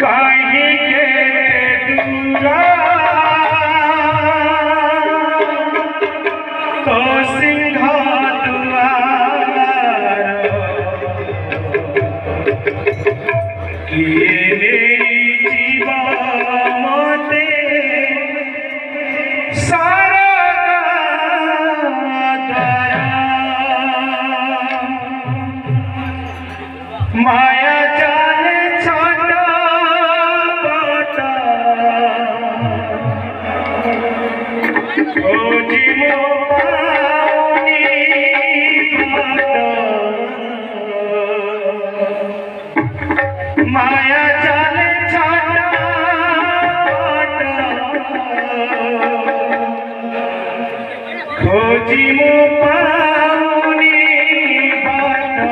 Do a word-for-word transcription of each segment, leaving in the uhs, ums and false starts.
कहीं के दूरा तो सिंहा दुआर किए जीवा मोते सारा द्वारा माया जाने छोटा बाटा खोजी मो पानी बाटा माया जाने छोटा बाटा खोजी मो पानी बाटा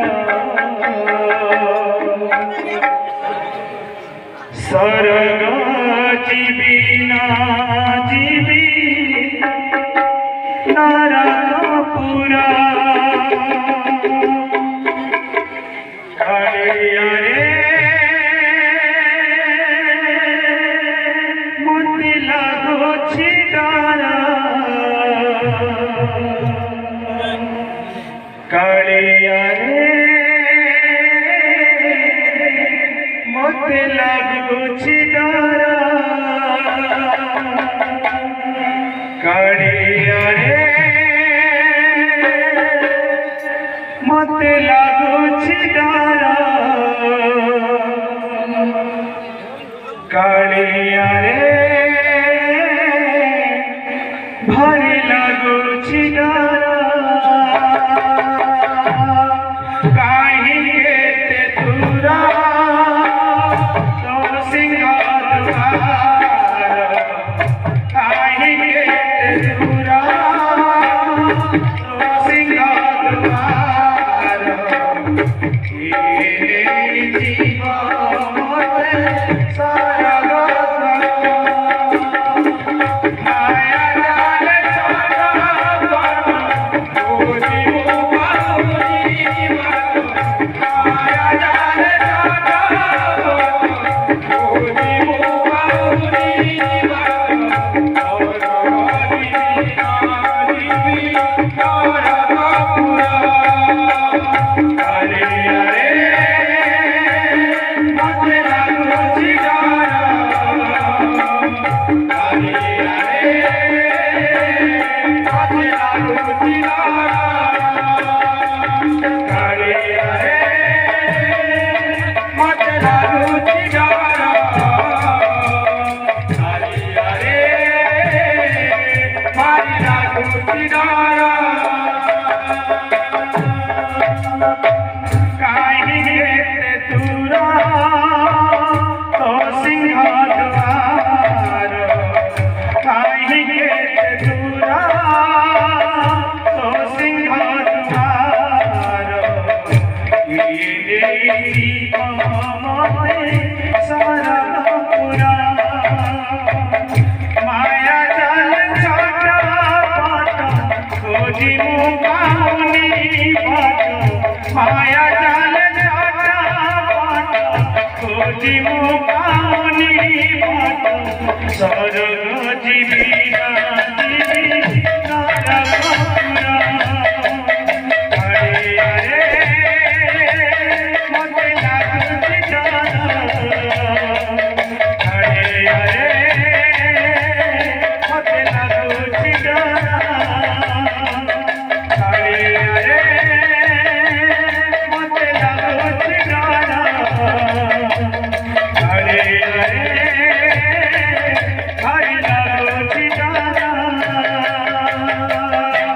सरग जीविना जीवी नारायणपुरा कालिया रे मोती लागो छिडारा कालिया रे मोती लागो छिडारा कालिया रे मोती लागो छिडारा कालिया रे भारी लागो छिडारा काहीं के ते दूरा तो सिंहा दुआर काहीं के ते दूरा तो सिंहा दुआर किए जीवा मोते सारा माया जाल छोटा खोजी मो पानी माया जाल छोटा खोजी मो पानी अरे अरे मोते लागो छिडारा अरे अरे मोते लागो छिडारा अरे अरे मोते लागो छिडारा अरे अरे मारी लागो छिडारा काहीं के दूरा तो सिंहा दुआर काहीं के दूरा तो सिंहा दुआर किए जीवा मोते सारा पूरा माया जाल छोटा बाटा खोजी मो पानी बाटा माया जाल छोटा बाटा खोजी मो पानी बाटा सरग जीविना जीवी नारायणपुरा अरे अरे मोते लागो छिडारा अरे अरे मोते लागो छिडारा अरे अरे मोते लागो छिडारा अरे अरे भारी लागो छिडारा।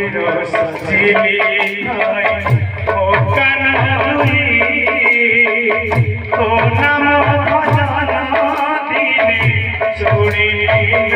मोर सजिली ओ कान्हाई ओ नाम भजन दिने शुणी